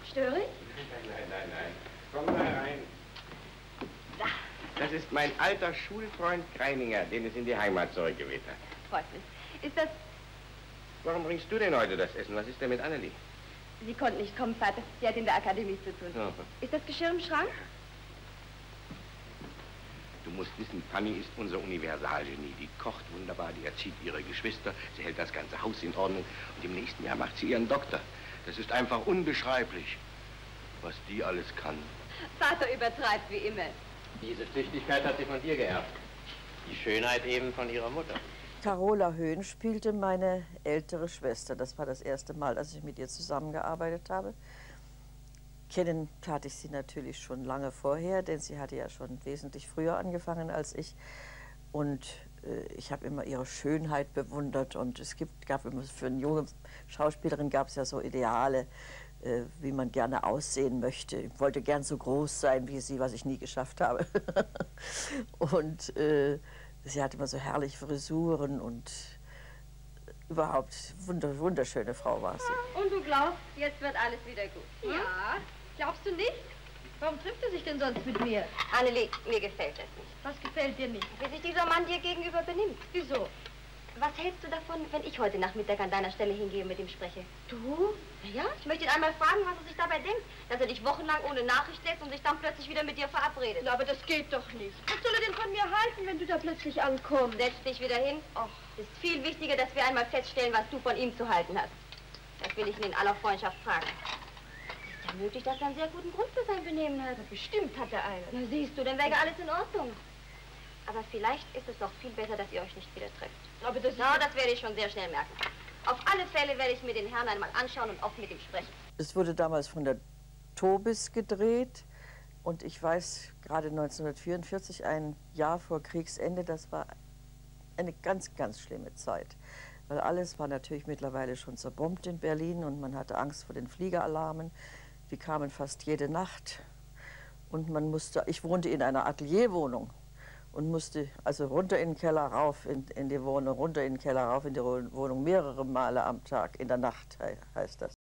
Störe ich? Nein. Komm mal rein. Das ist mein alter Schulfreund Kreininger, den es in die Heimat zurückgeweht hat. Freut mich. Ist das... Warum bringst du denn heute das Essen? Was ist denn mit Annelie? Sie konnte nicht kommen, Vater. Sie hat in der Akademie zu tun. Ja. Ist das Geschirr im Schrank? Du musst wissen, Fanny ist unser Universalgenie. Die kocht wunderbar, die erzieht ihre Geschwister, sie hält das ganze Haus in Ordnung und im nächsten Jahr macht sie ihren Doktor. Das ist einfach unbeschreiblich, was die alles kann. Vater übertreibt wie immer. Diese Tüchtigkeit hat sie von dir geerbt. Die Schönheit eben von ihrer Mutter. Carola Höhn spielte meine ältere Schwester. Das war das erste Mal, dass ich mit ihr zusammengearbeitet habe. Kennen tat ich sie natürlich schon lange vorher, denn sie hatte ja schon wesentlich früher angefangen als ich. Und ich habe immer ihre Schönheit bewundert. Und gab immer für eine junge Schauspielerin gab es ja so Ideale, wie man gerne aussehen möchte. Ich wollte gern so groß sein wie sie, was ich nie geschafft habe. Und sie hatte immer so herrliche Frisuren und überhaupt wunderschöne Frau war sie. Und du glaubst, jetzt wird alles wieder gut? Hm? Ja, glaubst du nicht? Warum trifft er sich denn sonst mit mir? Annelie, mir gefällt das nicht. Was gefällt dir nicht? Wie sich dieser Mann dir gegenüber benimmt. Wieso? Was hältst du davon, wenn ich heute Nachmittag an deiner Stelle hingehe und mit ihm spreche? Du? Ja, ich möchte ihn einmal fragen, was er sich dabei denkt. Dass er dich wochenlang ohne Nachricht lässt und sich dann plötzlich wieder mit dir verabredet. Na, aber das geht doch nicht. Was soll er denn von mir halten, wenn du da plötzlich ankommst? Setz dich wieder hin. Ach. Es ist viel wichtiger, dass wir einmal feststellen, was du von ihm zu halten hast. Das will ich ihn in aller Freundschaft fragen. Es ist ja möglich, dass er einen sehr guten Grund für sein Benehmen hat. Bestimmt hat er einen. Na siehst du, dann wäre alles in Ordnung. Aber vielleicht ist es doch viel besser, dass ihr euch nicht wieder trefft. Aber das ist... Na, das werde ich schon sehr schnell merken. Auf alle Fälle werde ich mir den Herrn einmal anschauen und offen mit ihm sprechen. Es wurde damals von der Tobis gedreht und ich weiß, gerade 1944, ein Jahr vor Kriegsende, das war eine ganz, ganz schlimme Zeit. Weil alles war natürlich mittlerweile schon zerbombt in Berlin und man hatte Angst vor den Fliegeralarmen. Die kamen fast jede Nacht und ich wohnte in einer Atelierwohnung und musste also runter in den Keller, rauf in die Wohnung, runter in den Keller, rauf in die Wohnung, mehrere Male am Tag, in der Nacht heißt das.